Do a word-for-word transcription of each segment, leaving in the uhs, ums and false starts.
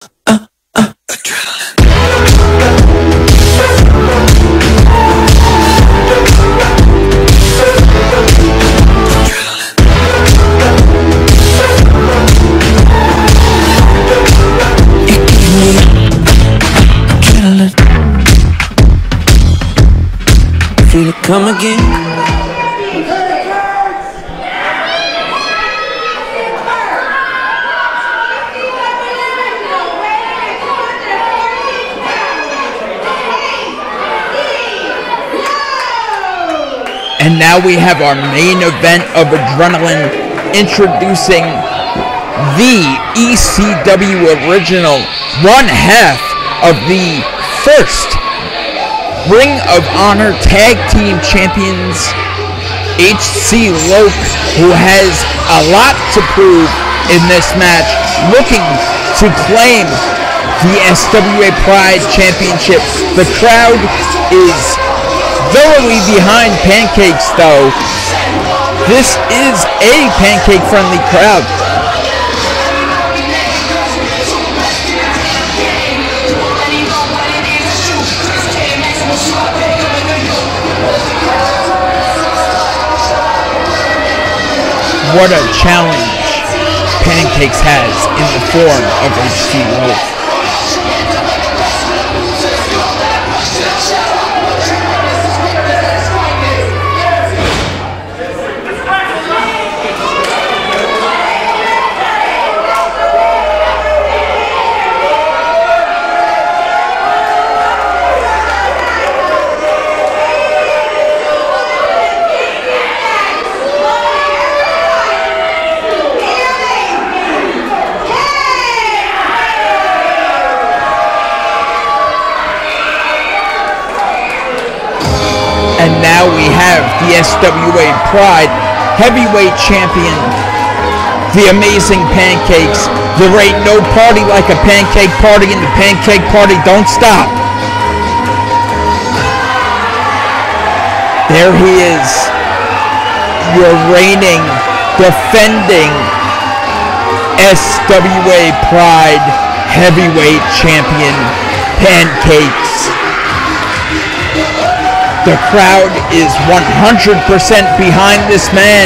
Feel it come again. And now we have our main event of Adrenaline, introducing the E C W original, one half of the first Ring of Honor Tag Team Champions, H C Loc, who has a lot to prove in this match, looking to claim the S W A Pride Championship. The crowd is thoroughly behind Pancakes, though. This is a pancake-friendly crowd. What a challenge Pancakes has in the form of H C Loc. And now we have the S W A Pride Heavyweight Champion, the amazing Pancakes. There ain't no party like a pancake party, and the pancake party don't stop. There he is, your reigning, defending S W A Pride Heavyweight Champion, Pancakes. The crowd is one hundred percent behind this man.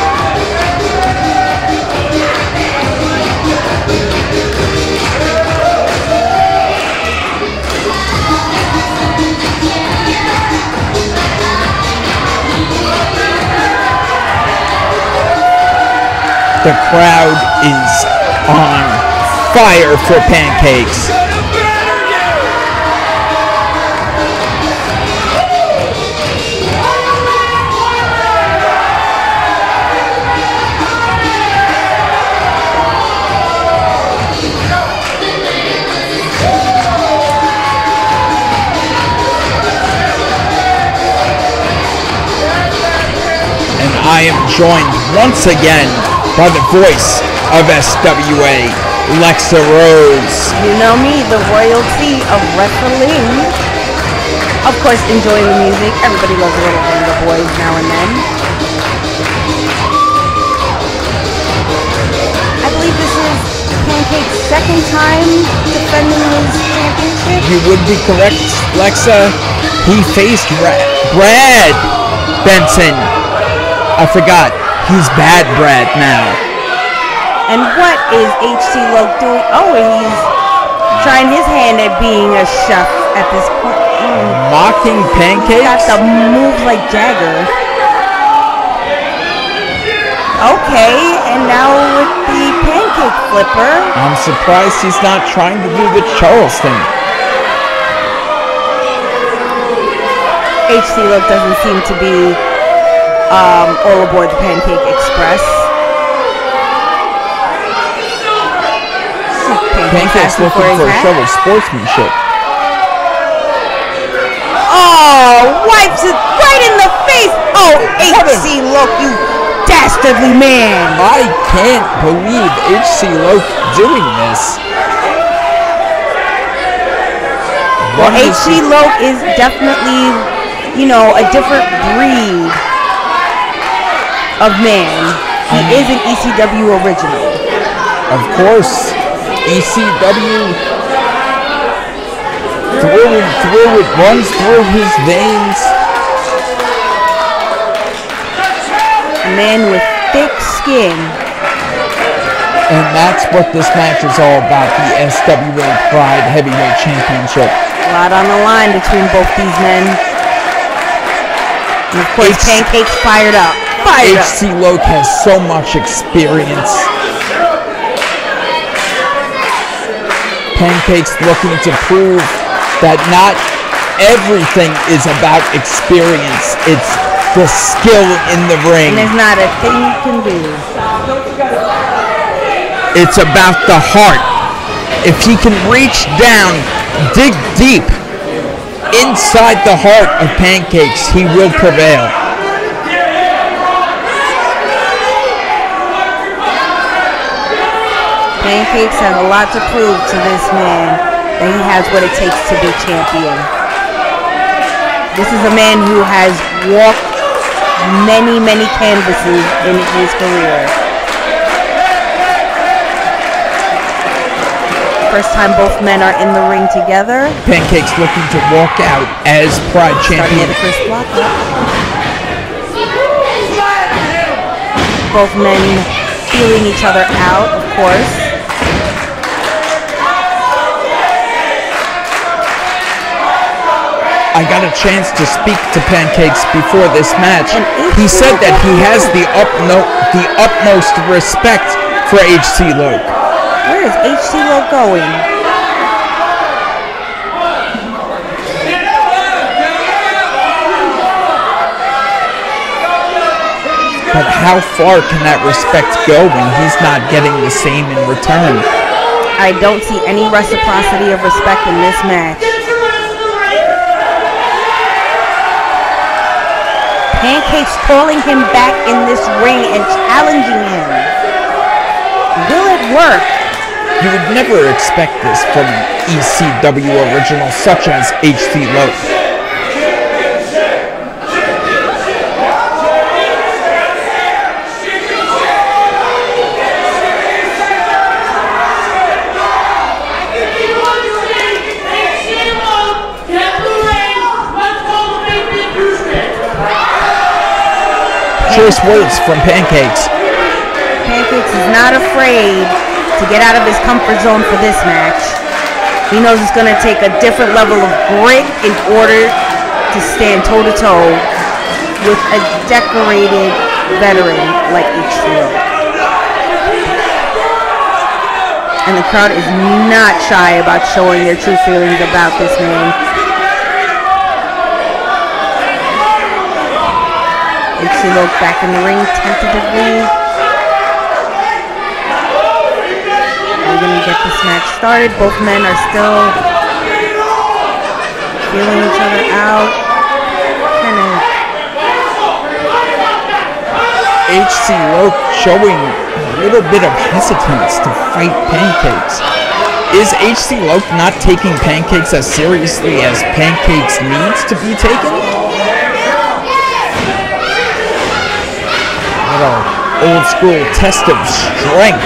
The crowd is on fire for Pancakes. I am joined once again by the voice of S W A, Lexa Rose. You know me, the royalty of wrestling. Of course, enjoying the music. Everybody loves a little Wonder Boys now and then. I believe this is Pancake's second time defending his championship. You would be correct, Lexa. He faced Ra Brad Benson. I forgot, he's Bad Brad now. And what is H C Loc doing? Oh, he's trying his hand at being a chef at this point. Mm. Mocking Pancakes? He got the move like Jagger. Okay, and now with the pancake flipper. I'm surprised he's not trying to do the Charleston. H C Loc doesn't seem to be Um, all aboard the Pancake Express. Pancake's looking for a show of sportsmanship. Oh, wipes it right in the face. Oh, H C Loc, you dastardly man. I can't believe H C Loc doing this. Well, H C Loc is definitely, you know, a different breed of man. He um, is an E C W original. Of course. E C W, through and through, it runs through his veins. A man with thick skin. And that's what this match is all about, the S W A Pride Heavyweight Championship. A lot on the line between both these men. And of course, H Pancakes fired up. Fired H C Loc has so much experience. Pancakes looking to prove that not everything is about experience. It's the skill in the ring. And there's not a thing you can do. It's about the heart. If he can reach down, dig deep inside the heart of Pancakes, he will prevail. Pancakes has a lot to prove to this man, and he has what it takes to be champion. This is a man who has walked many, many canvases in his career. First time both men are in the ring together. Pancakes looking to walk out as Pride champion. Starting at the first block up. Both men feeling each other out, of course. I got a chance to speak to Pancakes before this match. He said that he has the, upno the utmost respect for H C Loc. Where is H C Loc going? But how far can that respect go when he's not getting the same in return? I don't see any reciprocity of respect in this match. Pancakes calling him back in this ring and challenging him. Will it work? You would never expect this from an E C W original such as H C Loc. Choice words from Pancakes. Pancakes is not afraid to get out of his comfort zone for this match. He knows it's going to take a different level of grit in order to stand toe-to-toe with a decorated veteran like H C Loc. And the crowd is not shy about showing their true feelings about this man. H C Loc back in the ring tentatively. We're going to get this match started. Both men are still feeling each other out. Kind of. H C Loc showing a little bit of hesitance to fight Pancakes. Is H C Loc not taking Pancakes as seriously as Pancakes needs to be taken? Old school test of strength.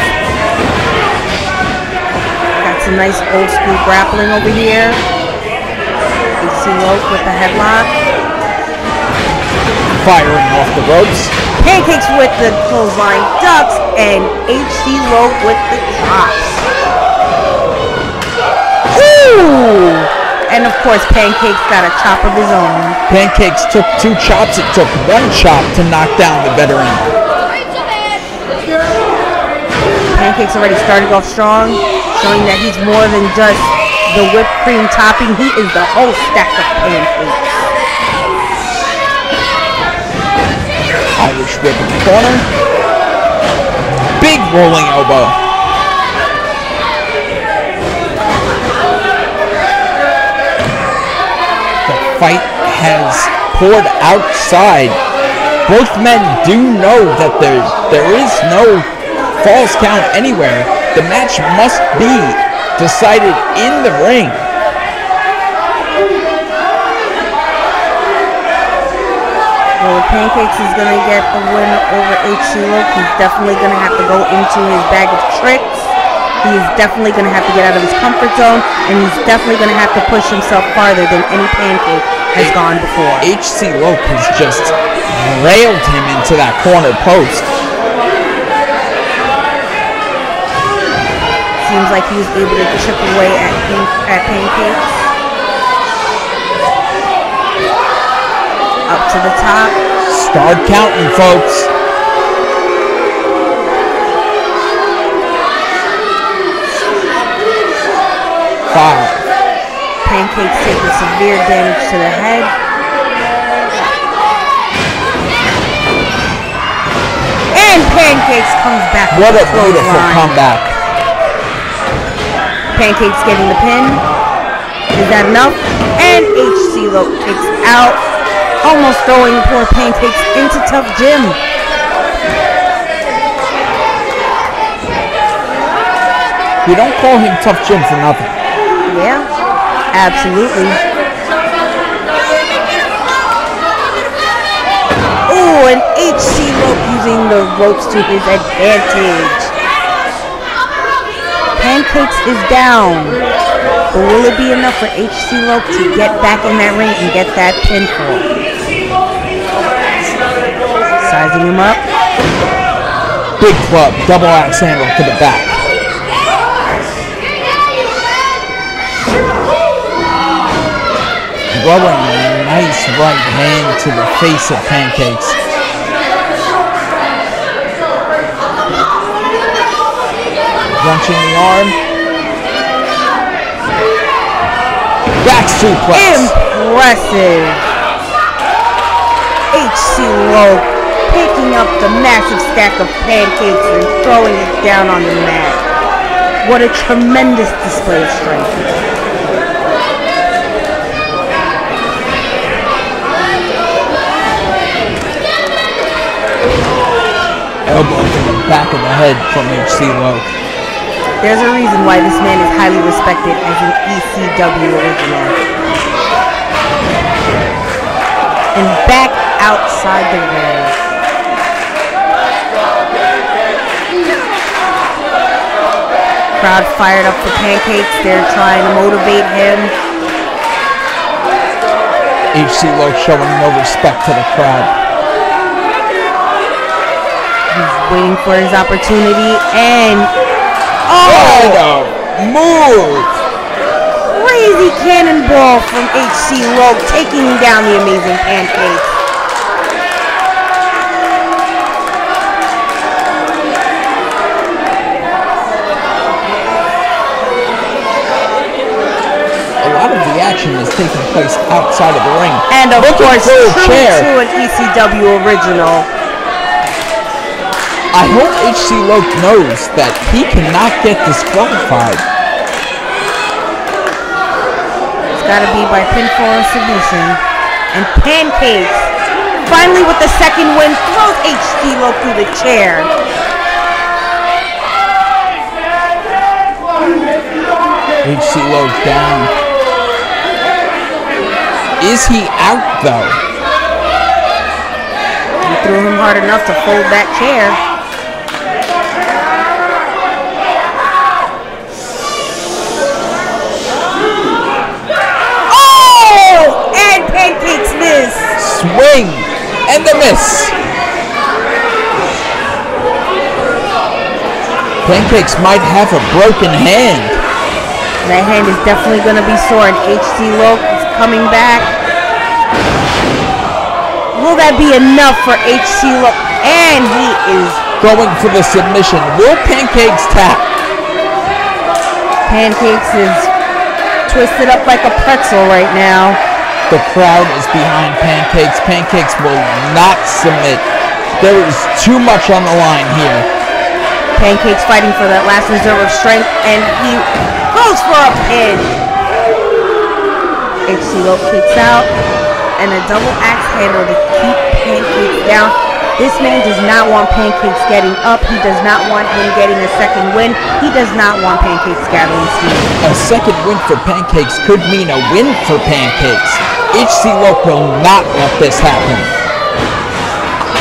Got some nice old school grappling over here. H C Loc with the headlock. Firing off the ropes. Pancakes with the clothesline ducks and H C Loc with the chops. Ooh! And of course, Pancakes got a chop of his own. Pancakes took two chops. It took one chop to knock down the veteran. Pancakes already started off strong, showing that he's more than just the whipped cream topping. He is the whole stack of pancakes. Irish whip in the corner. Big rolling elbow. The fight has poured outside. Both men do know that there, there is no falls count anywhere. The match must be decided in the ring. Well, if Pancakes is going to get the win over H C Loc, he's definitely going to have to go into his bag of tricks He is definitely going to have to get out of his comfort zone, and he's definitely going to have to push himself farther than any Pancake has gone before. H C Loc has just railed him into that corner post. Seems like he was able to chip away at, pan at Pancakes. Up to the top. Start counting, folks. Five. Pancakes taking severe damage to the head. And Pancakes comes back. What a beautiful comeback. Pancakes getting the pin. Is that enough? And H C Loc kicks out, almost throwing poor Pancakes into Tough Jim. You don't call him Tough Jim for nothing. Yeah, absolutely. Oh, and H C Loc using the ropes to his advantage. Pancakes is down, but will it be enough for H C Loc to get back in that ring and get that pinfall? Sizing him up. Big club, double axe handle to the back. Throwing a nice right hand to the face of Pancakes. Wrenching the arm. Back suplex. Impressive. H C Loc picking up the massive stack of Pancakes and throwing it down on the mat. What a tremendous display of strength. Elbow to the back of the head from H C Loc. There's a reason why this man is highly respected as an E C W original. And back outside the ring. Crowd fired up for Pancakes. They're trying to motivate him. H C Loc showing no respect to the crowd. He's waiting for his opportunity, and oh, what a move! Crazy cannonball from H C Loc, taking down the amazing Pancakes. A lot of the action is taking place outside of the ring. And of Look course, true chair. to an E C W original. I hope H C Loc knows that he cannot get disqualified. It's got to be by pinfall or submission. And Pancakes, finally with the second win, throws H C Loc through the chair. H C Loc down. Is he out though? He threw him hard enough to fold that chair. Pancakes miss. Swing and the miss. Pancakes might have a broken hand. That hand is definitely going to be sore, and H C Loc is coming back. Will that be enough for H C Loc? And he is going for the submission. Will Pancakes tap? Pancakes is twisted up like a pretzel right now. The crowd is behind Pancakes. Pancakes will not submit. There is too much on the line here. Pancakes fighting for that last reserve of strength, and he goes for a pin. H C Loc kicks out, and a double axe handle to keep Pancakes down. This man does not want Pancakes getting up. He does not want him getting a second win. He does not want Pancakes gathering steam. A second win for Pancakes could mean a win for Pancakes. H C Loc will not let this happen.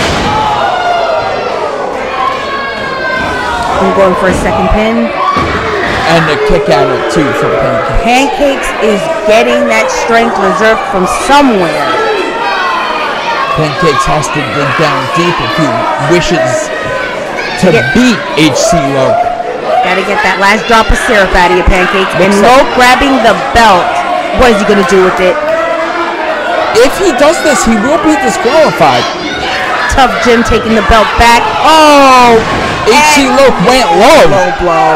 I'm going for a second pin. And a kick out of two for Pancakes. Pancakes is getting that strength reserve from somewhere. Pancakes has to dig down deep if he wishes to get, beat H C Loc. Gotta get that last drop of syrup out of your Pancakes. Looks and Loc like grabbing the belt. What is he gonna do with it? If he does this, he will be disqualified. Tough Jim taking the belt back. Oh! H C Loc went low. Low blow.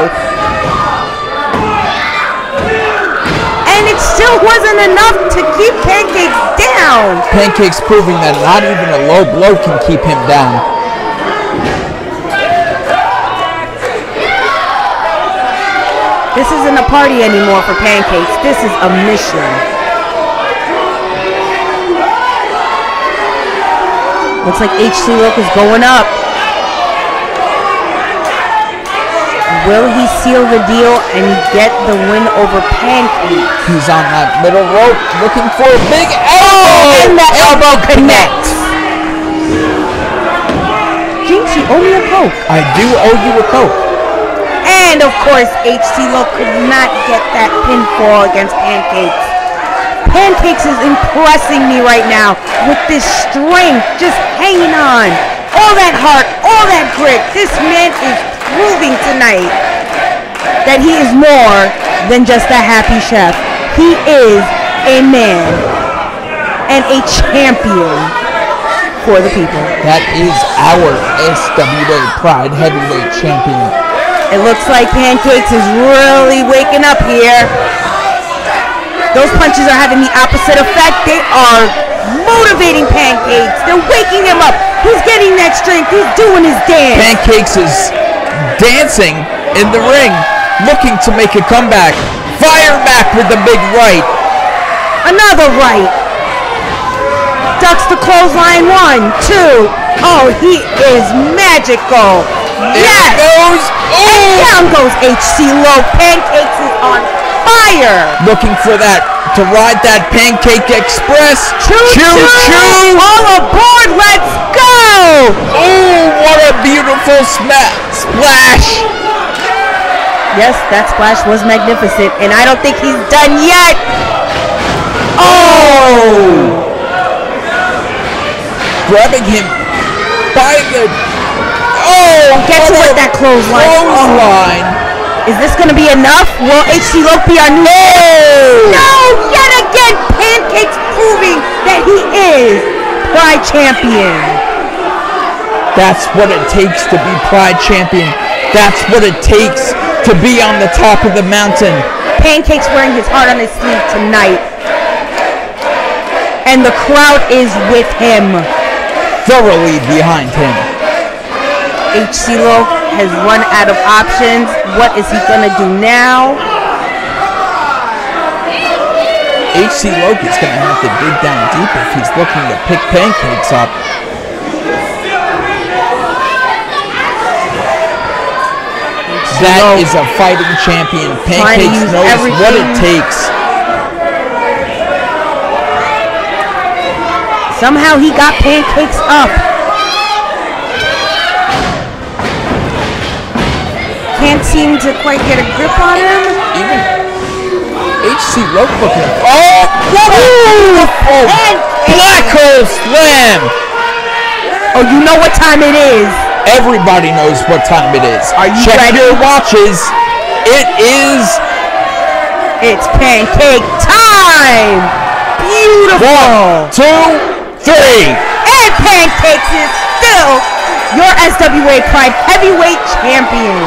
And it still wasn't enough to keep Pancakes down. Pancakes proving that not even a low blow can keep him down. This isn't a party anymore for Pancakes. This is a mission. Looks like H C Loc is going up. Will he seal the deal and get the win over Pancakes? He's on that middle rope looking for a big elbow. And the elbow connects. Jinx, you owe me a Coke. I do owe you a Coke. And of course, H C Loc could not get that pinfall against Pancakes. Pancakes is impressing me right now with this strength, just hanging on. All that heart, all that grit. This man is proving tonight that he is more than just a happy chef. He is a man and a champion for the people. That is our S W A Pride Heavyweight Champion. It looks like Pancakes is really waking up here. Those punches are having the opposite effect. They are motivating Pancakes. They're waking him up. He's getting that strength. He's doing his dance. Pancakes is dancing in the ring, looking to make a comeback. Fire back with the big right. Another right. Ducks the clothesline. One, two. Oh, he is magical. There yes. goes. Oh. And down goes H C Loc. Pancakes is on fire. Looking for that, to ride that Pancake Express. Choo choo. choo. All aboard. Let's go. Oh, what a beautiful sma splash. Yes, that splash was magnificent, and I don't think he's done yet. Oh! Grabbing him by the... Oh! Gets him with that clothesline. Clothesline. Oh. Is this going to be enough? Will H C Loc be our new... No! No! Yet again, Pancakes proving that he is Pride Champion. That's what it takes to be Pride Champion. That's what it takes to be on the top of the mountain. Pancakes wearing his heart on his sleeve tonight. And the crowd is with him. Thoroughly behind him. H C Loc has run out of options. What is he going to do now? H C Loc is going to have to dig down deep if he's looking to pick Pancakes up. That is a fighting champion. Pancakes knows everything. What it takes. Somehow he got Pancakes up. Can't seem to quite get a grip on him. Even H C Loc looking. Oh! What a beautiful black hole slam! Oh, you know what time it is. Everybody knows what time it is. Are you Check ready? your watches. It is... It's Pancake time! Beautiful! One, two, three! And Pancakes is still your S W A Pride Heavyweight Champion.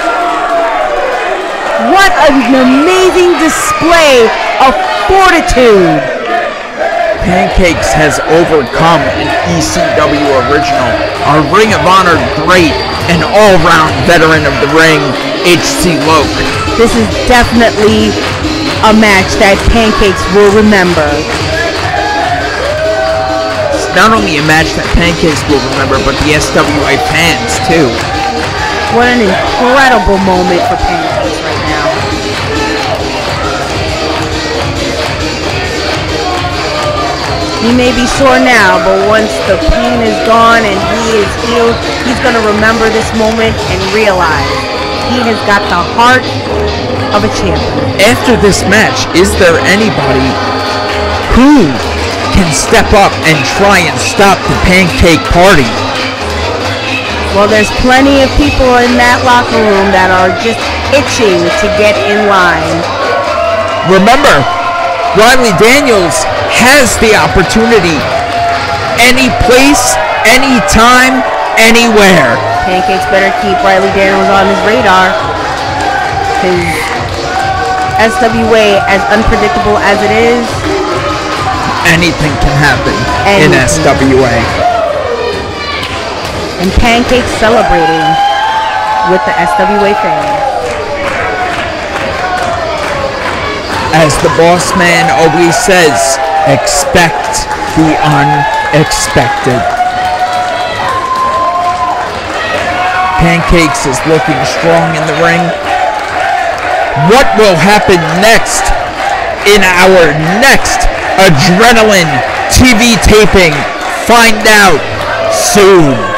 What an amazing display of fortitude. Pancakes has overcome an E C W original, a Ring of Honor great, an all-round veteran of the ring, H C Loc. This is definitely a match that Pancakes will remember. It's not only a match that Pancakes will remember, but the S W A fans too. What an incredible moment for Pancakes right now. He may be sore now, but once the pain is gone and he is healed, he's going to remember this moment and realize he has got the heart of a champion. After this match, is there anybody who can step up and try and stop the Pancake Party? Well, there's plenty of people in that locker room that are just itching to get in line. Remember, Riley Daniels has the opportunity any place, anytime, anywhere. Pancakes better keep Riley Daniels on his radar, because S W A, as unpredictable as it is, anything can happen anything. in S W A. And Pancakes celebrating with the S W A fans. As the boss man always says, expect the unexpected. Pancakes is looking strong in the ring. What will happen next in our next Adrenaline T V taping? Find out soon.